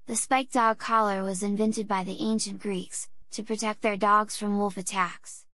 The spiked dog collar was invented by the ancient Greeks, to protect their dogs from wolf attacks.